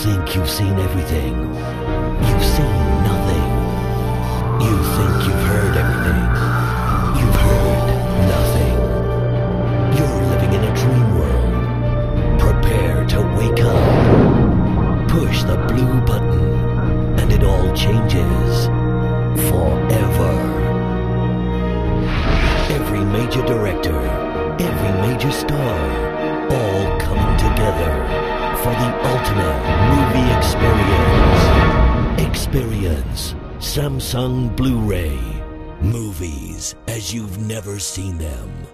think you've seen everything. You've seen nothing. You think you've heard everything. You've heard nothing. You're living in a dream world. Prepare to wake up. Push the blue button, and it all changes. Forever. Every major director, every major star, all coming together for the ultimate movie experience. Experience Samsung Blu-ray. Movies as you've never seen them.